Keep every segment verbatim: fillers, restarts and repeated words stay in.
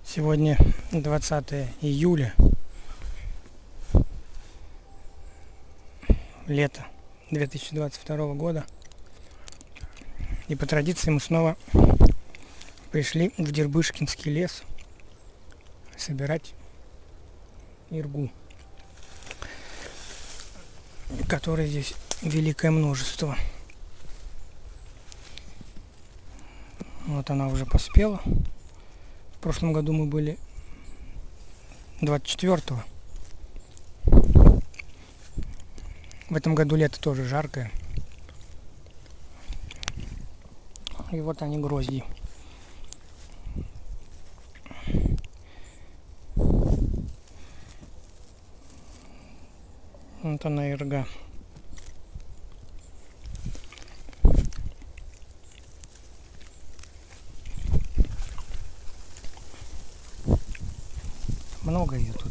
Сегодня двадцатое июля, лето две тысячи двадцать второго года. И по традиции мы снова пришли в Дербышкинский лес собирать иргу, которой здесь великое множество. Вот она уже поспела. В прошлом году мы были двадцать четвёртого. В этом году лето тоже жаркое. И вот они, грозди. Вот она, ирга. Много ее тут.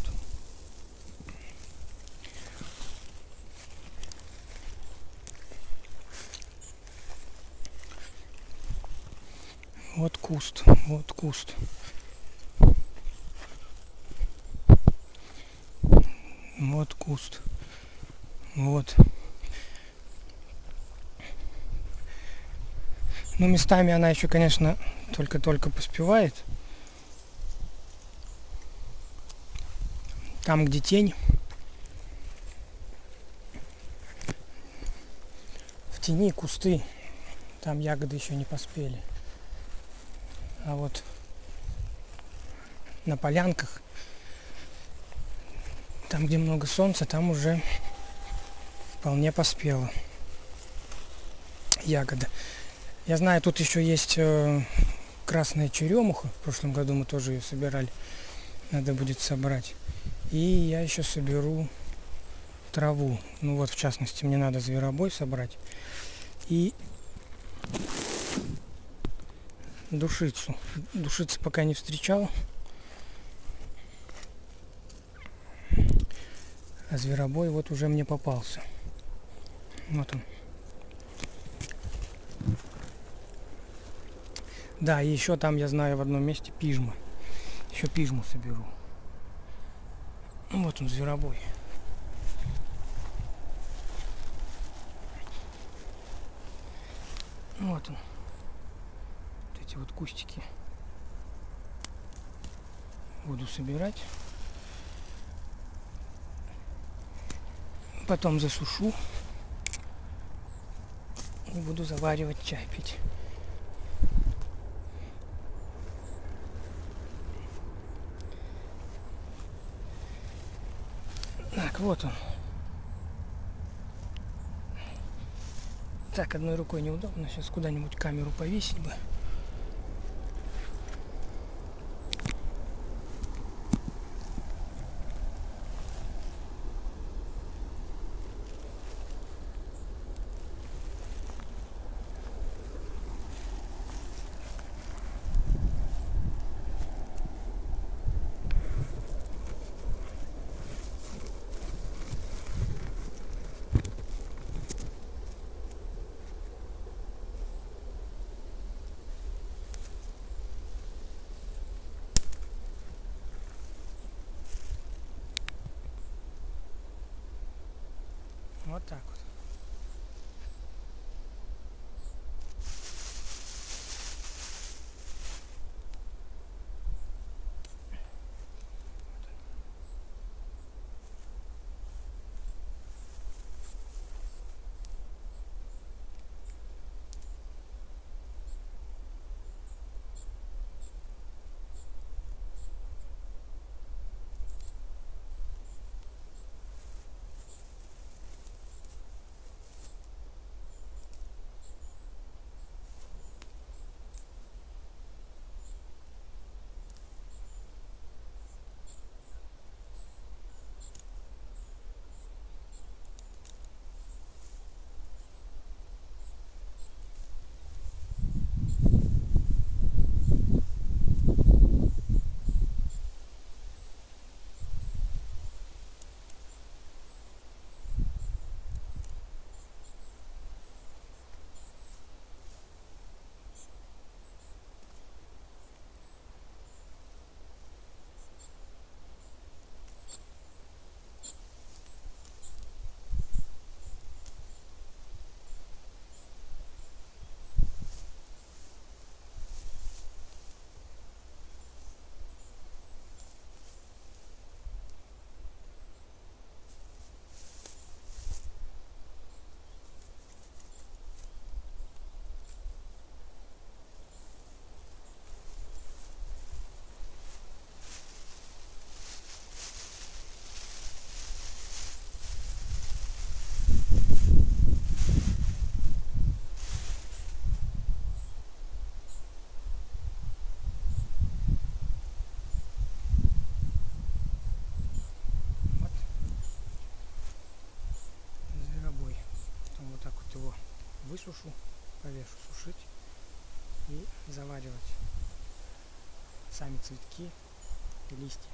Вот куст, вот куст. Вот куст. Вот. Ну, местами она еще, конечно, только-только поспевает. Там, где тень, в тени кусты, там ягоды еще не поспели. А вот на полянках, там, где много солнца, там уже вполне поспела ягода. Я знаю, тут еще есть э, красная черемуха. В прошлом году мы тоже ее собирали. Надо будет собрать. И я еще соберу траву. Ну вот, в частности, мне надо зверобой собрать. И душицу. Душицу пока не встречал. А зверобой вот уже мне попался. Вот он. Да, и еще там, я знаю, в одном месте пижма. Еще пижму соберу. Вот он, зверобой. Вот он. Вот эти вот кустики. Буду собирать. Потом засушу. И буду заваривать чай пить. Так, вот он. Так, одной рукой неудобно. Сейчас куда-нибудь камеру повесить бы. Вот так вот. высушу, повешу сушить и заваривать сами цветки и листья.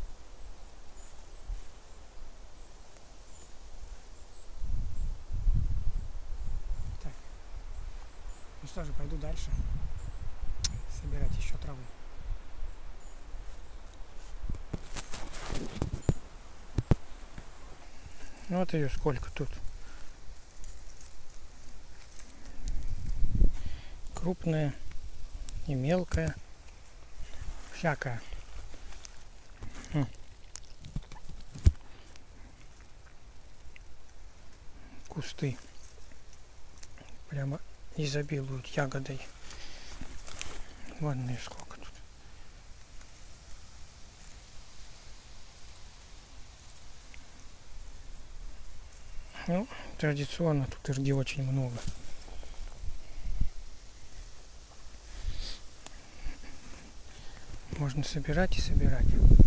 Так, ну что же, пойду дальше собирать еще траву. Ну вот ее сколько тут. Крупная и мелкая. Всякая. Хм. Кусты прямо изобилуют ягодой. Ладно, и сколько тут. Ну, традиционно тут ирги очень много. Можно собирать и собирать.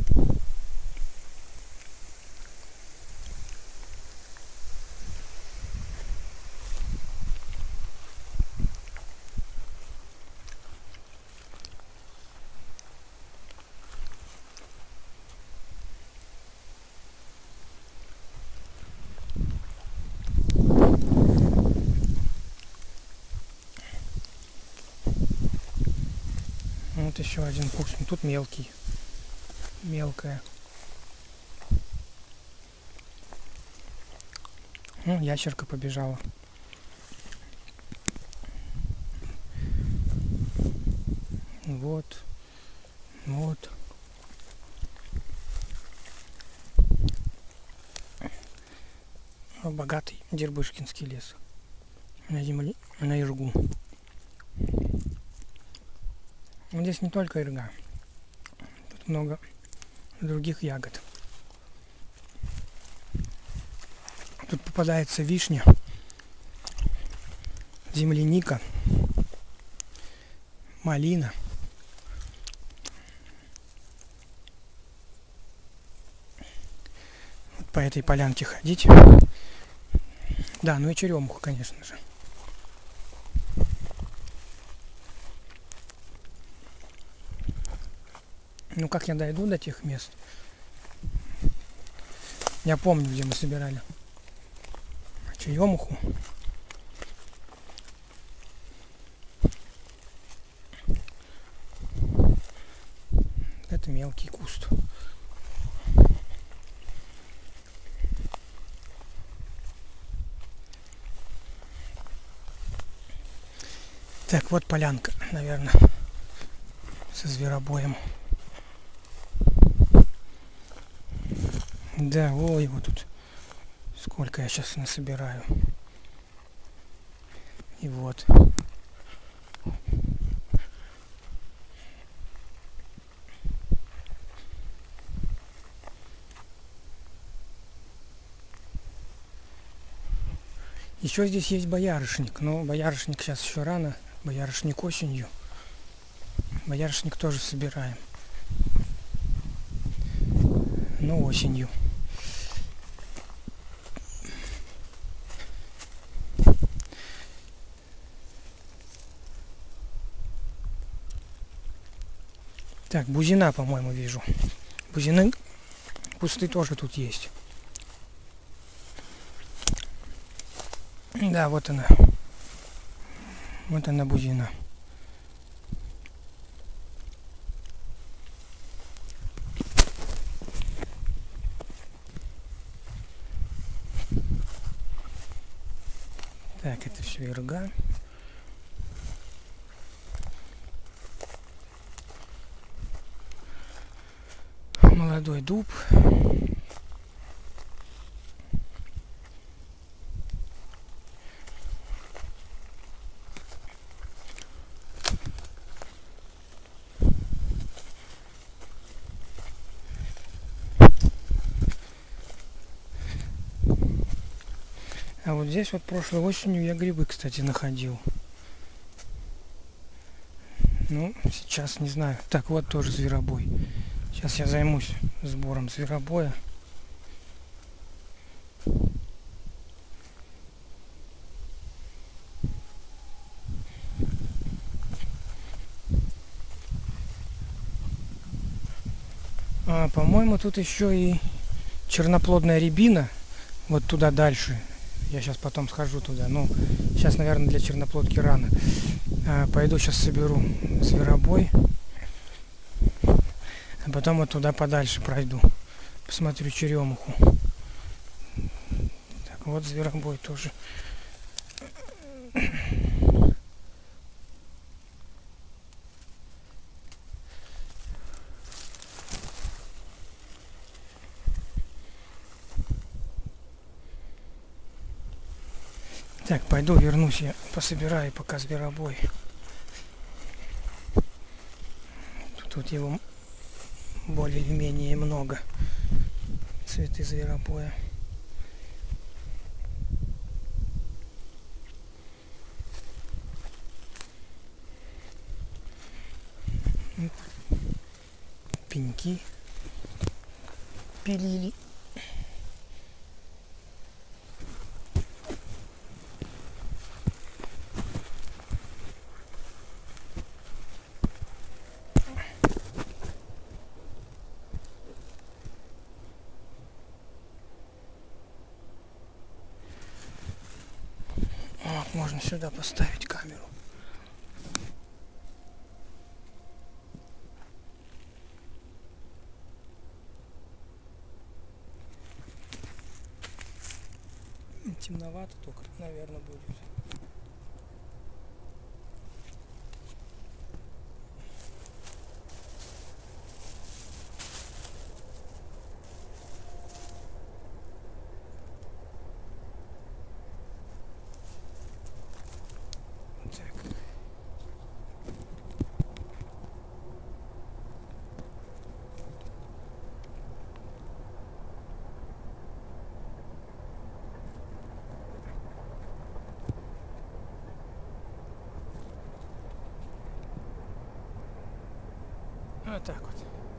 Вот еще один куст. Тут мелкий. Мелкая. Ну, ящерка побежала. Вот. Вот. Богатый Дербышкинский лес. На земле, на иргу. Здесь не только ирга. Тут много других ягод. Тут попадается вишня, земляника, малина. Вот по этой полянке ходить. Да, ну и черемуху, конечно же. Ну как я дойду до тех мест? Я помню, где мы собирали черемуху. Это мелкий куст. Так, вот полянка, наверное, со зверобоем. Да, ой, его тут сколько я сейчас насобираю. И вот. Еще здесь есть боярышник, но боярышник сейчас еще рано. Боярышник осенью. Боярышник тоже собираем. Но осенью. Так, бузина, по-моему, вижу. Бузины, кусты тоже тут есть. Да, вот она. Вот она, бузина. Так, это все ирга. Молодой дуб. А вот здесь вот прошлой осенью я грибы, кстати, находил. Ну, сейчас не знаю. Так, вот тоже зверобой. Сейчас я займусь сбором зверобоя. А, по-моему, тут еще и черноплодная рябина. Вот туда дальше. Я сейчас потом схожу туда. Ну, сейчас, наверное, для черноплодки рано. А, пойду сейчас соберу зверобой. А потом вот туда подальше пройду. Посмотрю черемуху. Так, вот зверобой тоже. Так, пойду вернусь, я пособираю пока зверобой. Тут его более или менее много. Цветы зверобоя. Пеньки пилили. Вот, можно сюда поставить камеру. Темновато только, наверное, будет. Так. Вот так вот.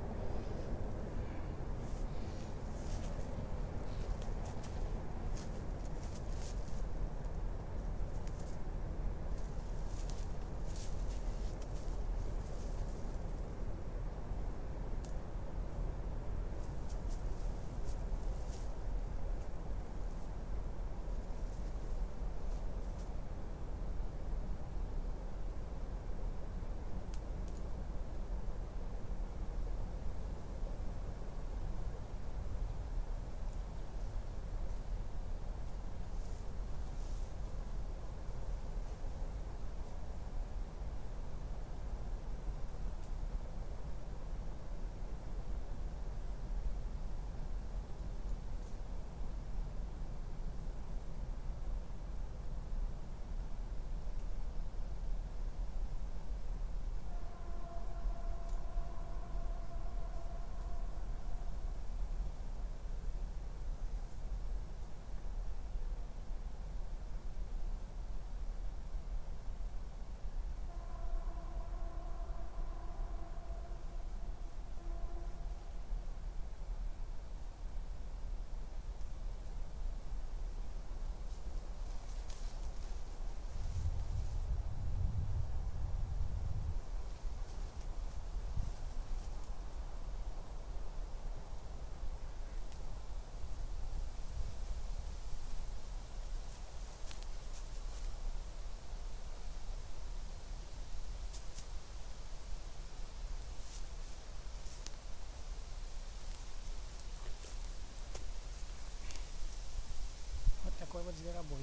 Такой вот зверобой.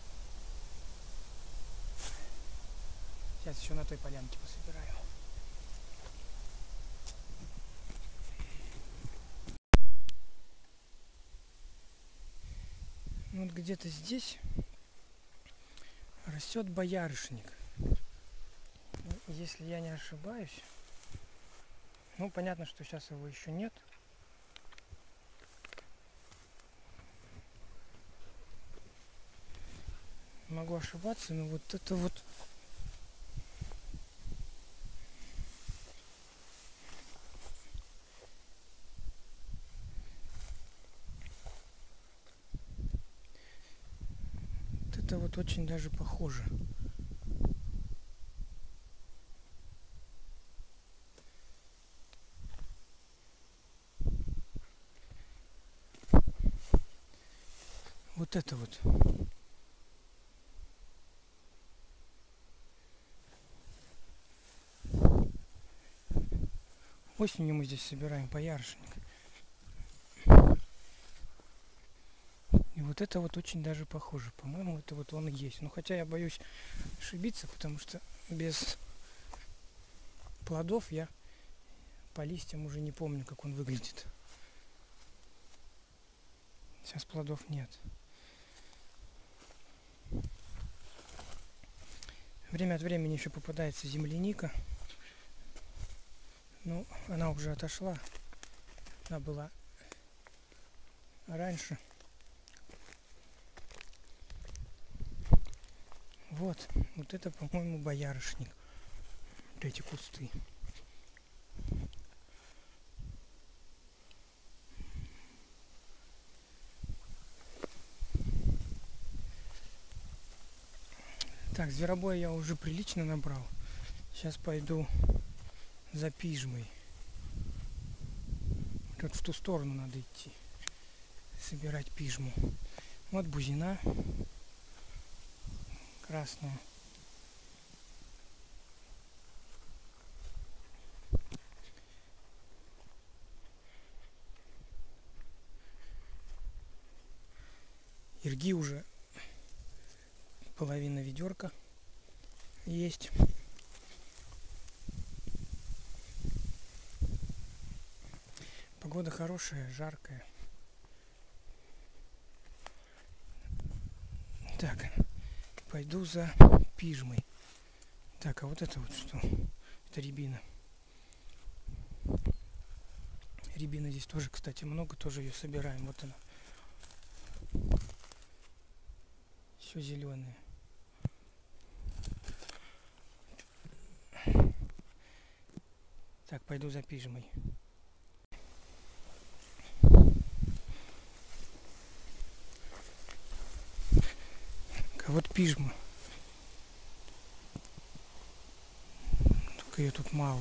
Сейчас еще на той полянке пособираю. Вот где-то здесь растет боярышник. Если я не ошибаюсь. Ну, понятно, что сейчас его еще нет. Могу ошибаться, но вот это вот вот это вот очень даже похоже. вот это вот. Осенью мы здесь собираем боярышник. И вот это вот очень даже похоже. По-моему, это вот он и есть. Но хотя я боюсь ошибиться, потому что без плодов я по листьям уже не помню, как он выглядит. Сейчас плодов нет. Время от времени еще попадается земляника. Ну, она уже отошла. Она была раньше. Вот, вот это, по-моему, боярышник. Вот эти кусты. Так, зверобоя я уже прилично набрал. Сейчас пойду за пижмой. Тут в ту сторону надо идти. Собирать пижму. Вот бузина. Красная. Ирги уже половина ведерка есть. Погода хорошая, жаркая. Так, пойду за пижмой. Так, а вот это вот что? Это рябина. Рябины здесь тоже, кстати, много, тоже ее собираем. Вот она. Еще зеленые. Так, пойду за пижмой. А вот пижма. Только ее тут мало.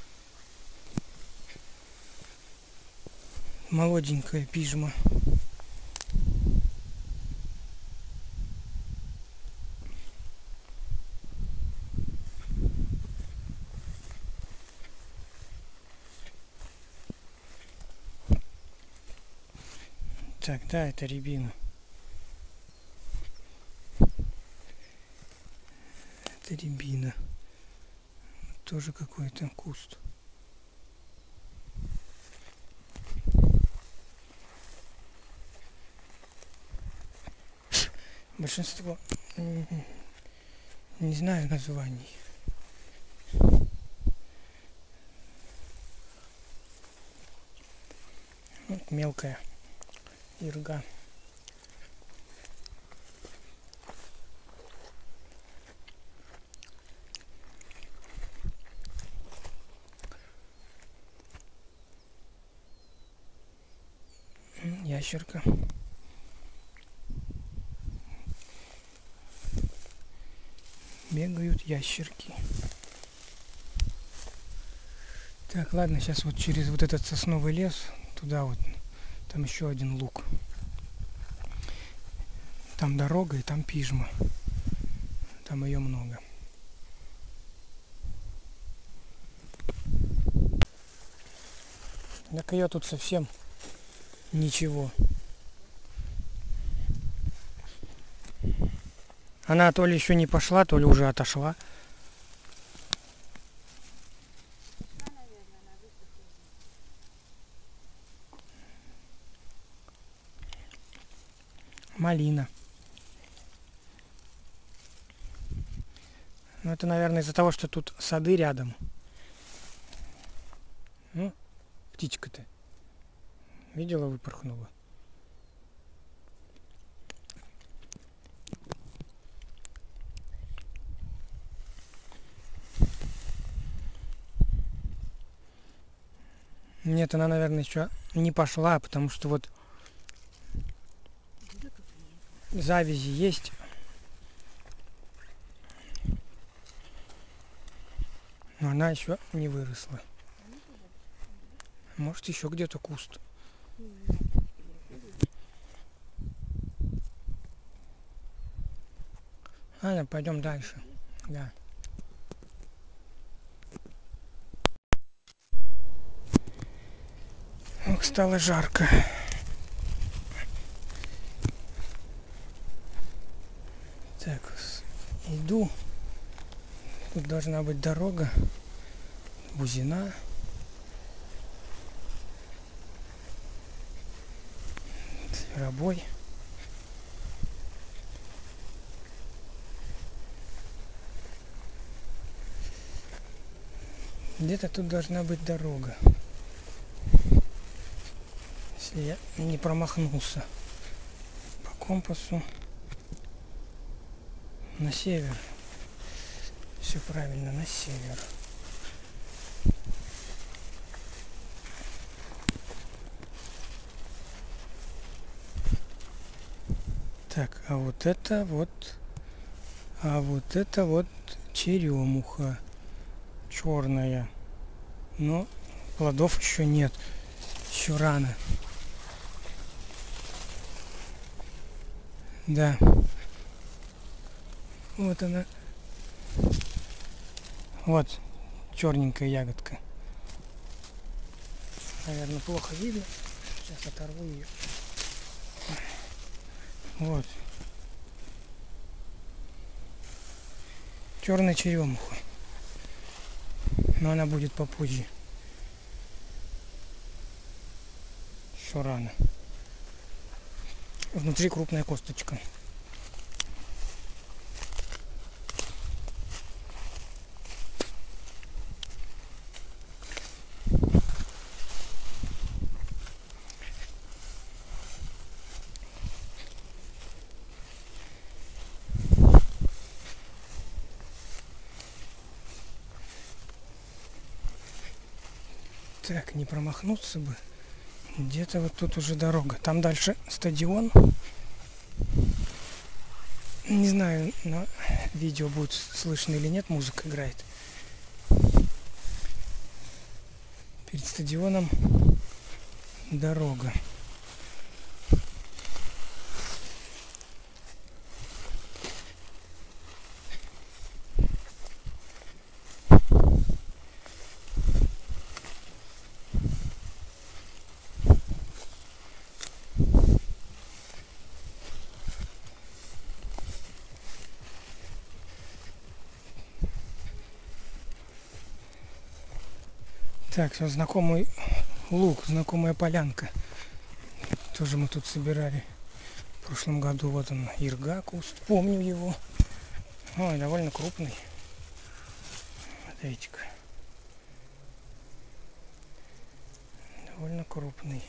Молоденькая пижма. Так, да, это рябина. Это рябина. Тоже какой-то куст. Большинство не знаю названий. Вот мелкая ирга. Ящерка. Бегают ящерки. Так, ладно, сейчас вот через вот этот сосновый лес, туда вот, там еще один луг. Там дорога и там пижма. Там ее много. Так ее тут совсем ничего. Она то ли еще не пошла, то ли уже отошла. Малина. Ну, это, наверное, из-за того, что тут сады рядом. Ну, птичка-то. Видела, выпорхнула. Нет, она, наверное, еще не пошла, потому что вот завязи есть. Но она еще не выросла. Может, еще где-то куст. Ладно, пойдем дальше. Да. Ох, стало жарко. Так, иду. Тут должна быть дорога. Бузина. Зверобой. Где-то тут должна быть дорога. Если я не промахнулся по компасу. На север. Все правильно, на север. Так, а вот это вот, а вот это вот черемуха черная. Но плодов еще нет, еще рано. Да. Вот она. Вот черненькая ягодка. Наверное, плохо видно. Сейчас оторву ее. Вот. Черная черемуха. Но она будет попозже. Еще рано. Внутри крупная косточка. Так, не промахнуться бы. Где-то вот тут уже дорога. Там дальше стадион. Не знаю, на видео будет слышно или нет, музыка играет. Перед стадионом дорога. Так, все, знакомый луг, знакомая полянка. Тоже мы тут собирали в прошлом году. Вот он, ирга, куст. Помню его. Ой, довольно крупный. Смотрите-ка. Довольно крупный.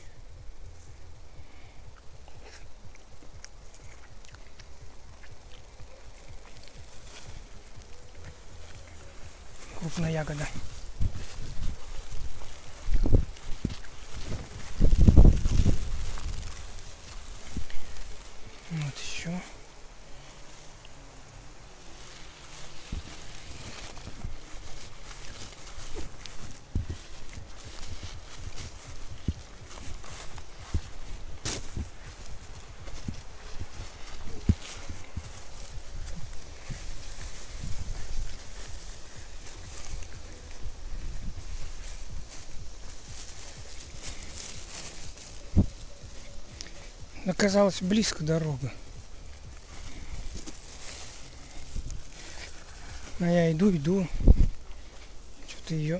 Крупная ягода. Вот еще. Оказалось, близко дорога. А я иду, иду. Что-то ее...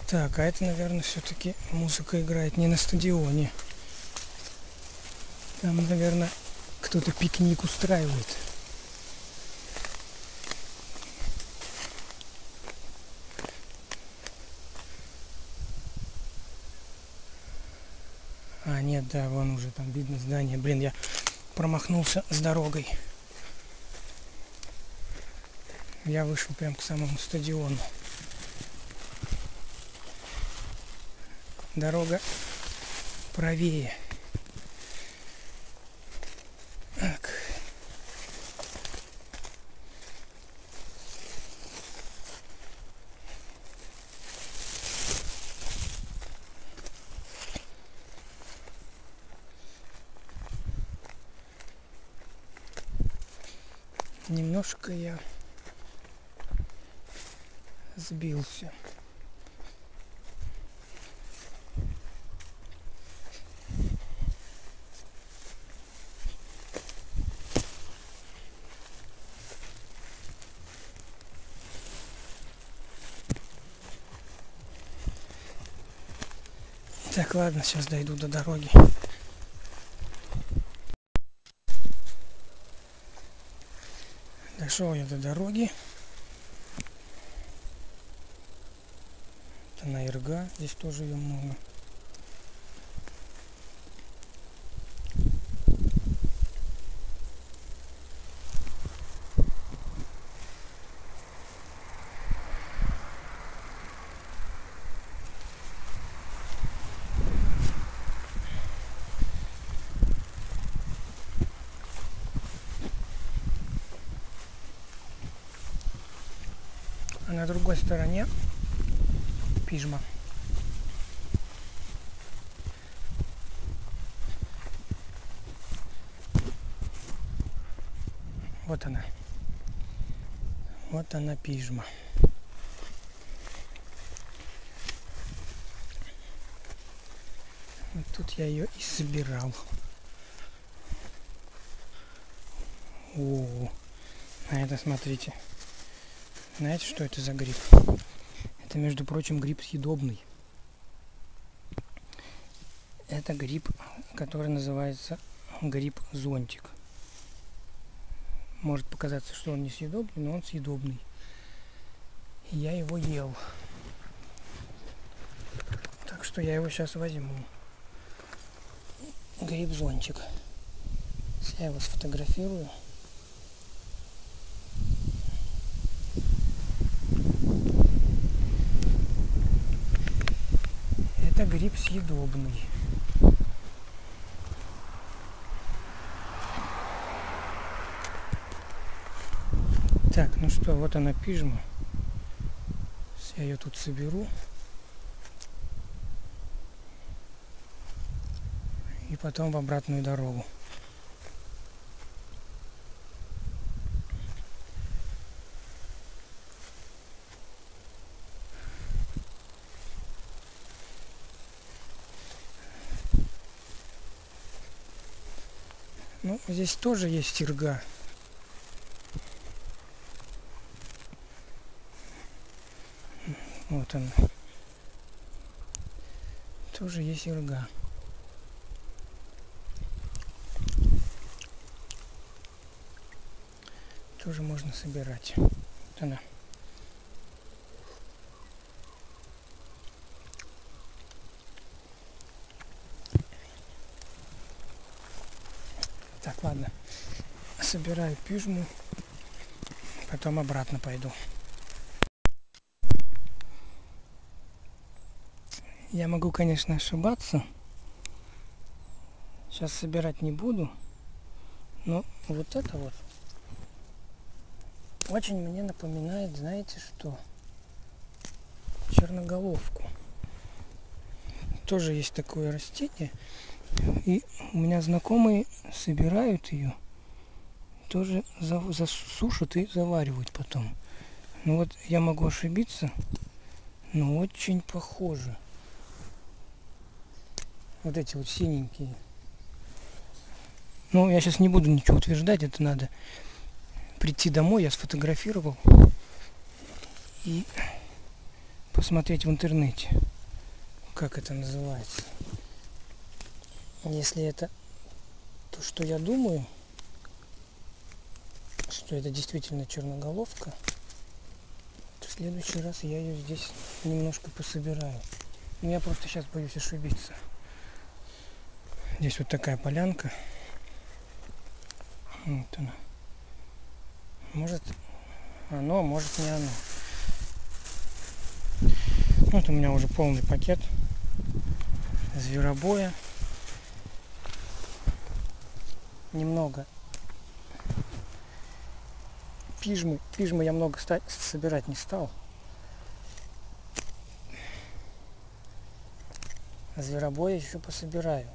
Так, а это, наверное, все-таки музыка играет не на стадионе. Там, наверное, кто-то пикник устраивает. А, нет, да, вон уже там видно здание. Блин, я промахнулся с дорогой. Я вышел прям к самому стадиону. Дорога правее. Так. Немножко я сбился. Так, ладно, сейчас дойду до дороги. Дошел я до дороги. Это на Ирга, здесь тоже ее много. А на другой стороне Пижма. Вот она. Вот она, Пижма. Вот тут я ее и собирал. О, на это смотрите. Знаете, что это за гриб? Это, между прочим, гриб съедобный. Это гриб, который называется гриб-зонтик. Может показаться, что он не съедобный, но он съедобный. И я его ел. Так что я его сейчас возьму. Гриб-зонтик. Я его сфотографирую. Это гриб съедобный. Так, ну что, вот она, Пижма. Я ее тут соберу. И потом в обратную дорогу. Ну, здесь тоже есть Ирга. Вот она. Тоже есть Ирга. Тоже можно собирать. Вот она. Так, ладно. Собираю Пижму. Потом обратно пойду. Я могу, конечно, ошибаться. Сейчас собирать не буду. Но вот это вот очень мне напоминает, знаете что? Черноголовку. Тоже есть такое растение. И у меня знакомые собирают ее. Тоже засушат и заваривают потом. Ну вот я могу ошибиться. Но очень похоже. Вот эти вот синенькие. Ну, я сейчас не буду ничего утверждать. Это надо прийти домой. Я сфотографировал. И посмотреть в интернете, как это называется. Если это то, что я думаю, что это действительно черноголовка, то в следующий раз я ее здесь немножко пособираю. Но я просто сейчас боюсь ошибиться. Здесь вот такая полянка. Вот она. Может оно, может не оно. Вот у меня уже полный пакет зверобоя. Немного пижмы. Пижмы я много собирать не стал. А зверобоя еще пособираю.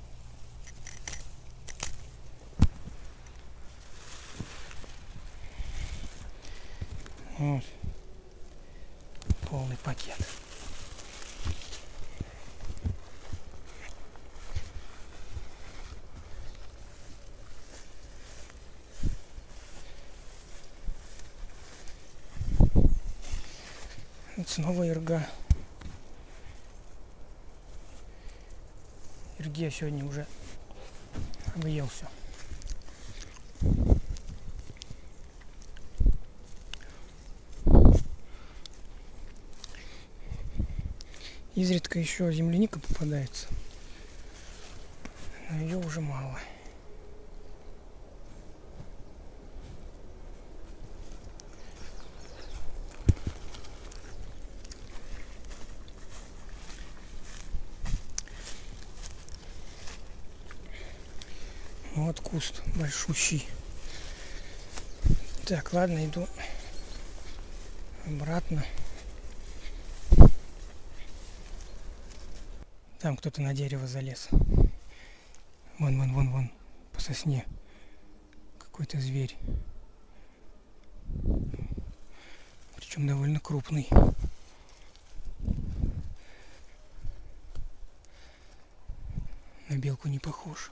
Вот. Полный пакет. Вот снова ирга. Ирги я сегодня уже объел все. Изредка еще земляника попадается, но ее уже мало. Вот куст большущий. Так, ладно, иду обратно. Там кто-то на дерево залез. Вон, вон, вон, вон, по сосне. Какой-то зверь. Причем довольно крупный. На белку не похож.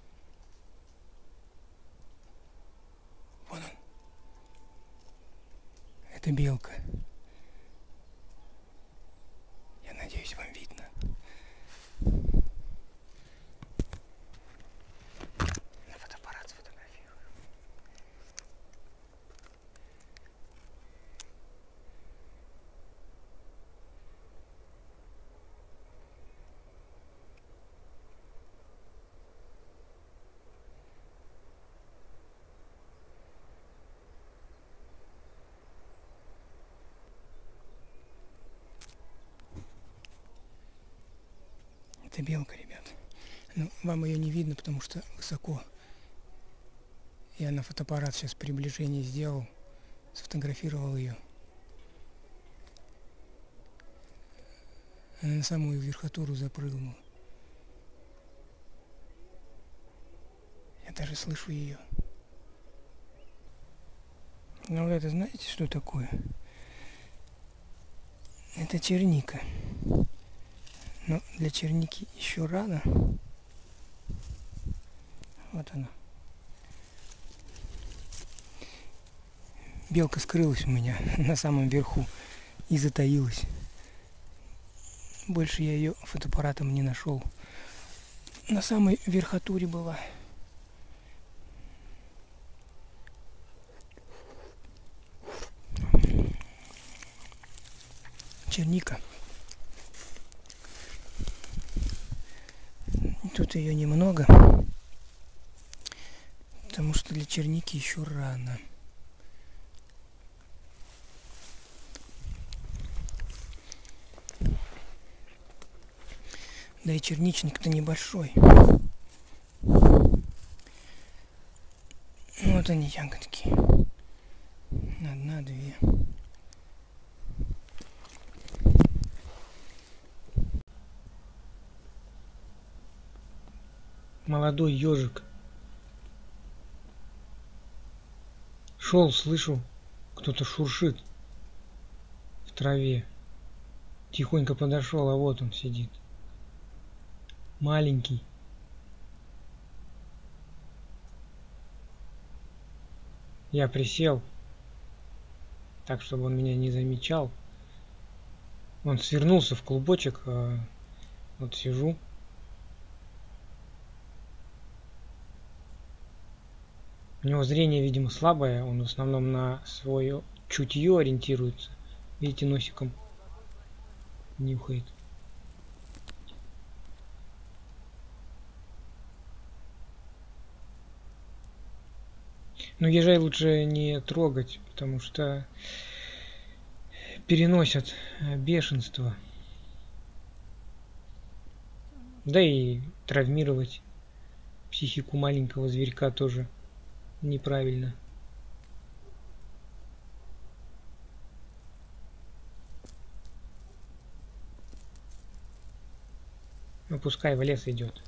Вон он. Это белка. Я надеюсь, вам видно. На фотоаппарат сфотографирую. Это белка, ребят. Ну, вам ее не видно, потому что высоко. Я на фотоаппарат сейчас приближение сделал, сфотографировал ее. Она на самую верхотуру запрыгнула. Я даже слышу ее. Ну вот это знаете, что такое? Это черника. Но для черники еще рано. Вот она. Белка скрылась у меня на самом верху и затаилась. Больше я ее фотоаппаратом не нашел. На самой верхотуре была. Черника. Тут ее немного, потому что для черники еще рано. Да и черничник-то небольшой. Вот они, ягодки. Одна, две. Молодой ежик. Шел, слышу, кто-то шуршит в траве. Тихонько подошел, а вот он сидит. Маленький. Я присел, так, чтобы он меня не замечал. Он свернулся в клубочек, а вот сижу. У него зрение, видимо, слабое, он в основном на свое чутье ориентируется. Видите, носиком нюхает. Но ежей лучше не трогать, потому что переносят бешенство. Да и травмировать психику маленького зверька тоже неправильно. Ну пускай в лес идет.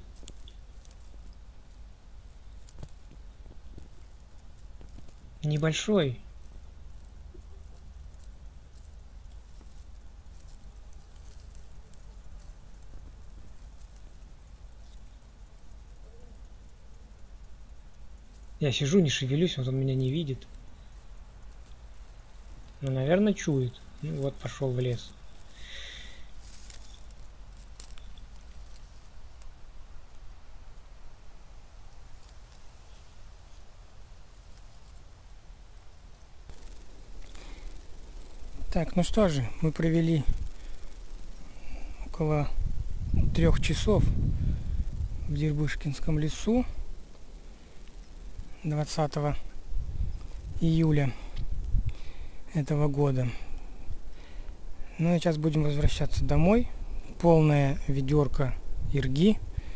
Небольшой. Я сижу, не шевелюсь, вот он меня не видит. Ну, наверное, чует. Ну вот, пошел в лес. Так, ну что же, мы провели около трех часов в Дербышкинском лесу двадцатого июля этого года. Ну и сейчас будем возвращаться домой. Полная ведерко ирги.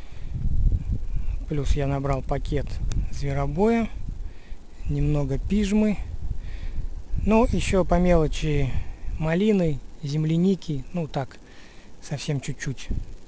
Плюс я набрал пакет зверобоя, немного пижмы. Ну, еще по мелочи малины, земляники, ну так, совсем чуть-чуть.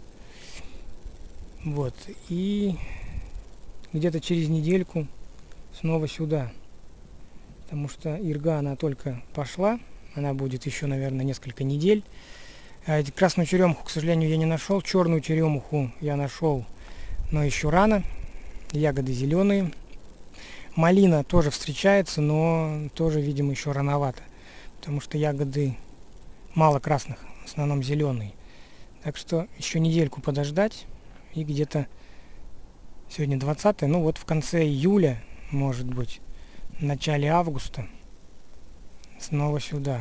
Вот, и где-то через недельку снова сюда. Потому что ирга, она только пошла, она будет еще, наверное, несколько недель. А красную черемуху, к сожалению, я не нашел. Черную черемуху я нашел, но еще рано. Ягоды зеленые. Малина тоже встречается, но тоже, видимо, еще рановато, потому что ягоды мало красных, в основном зеленые. Так что еще недельку подождать, и где-то сегодня двадцатое, ну вот в конце июля, может быть, в начале августа снова сюда.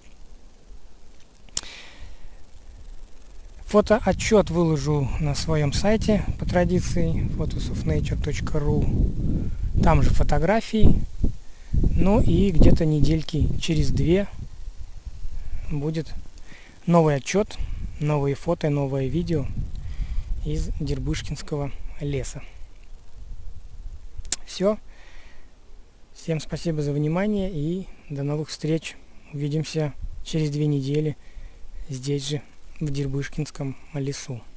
Фотоотчет выложу на своем сайте по традиции photos of nature точка ру. Там же фотографии. Ну и где-то недельки через две будет новый отчет, новые фото, новое видео из Дербышкинского леса. Все. Всем спасибо за внимание и до новых встреч. Увидимся через две недели здесь же, в Дербышкинском лесу.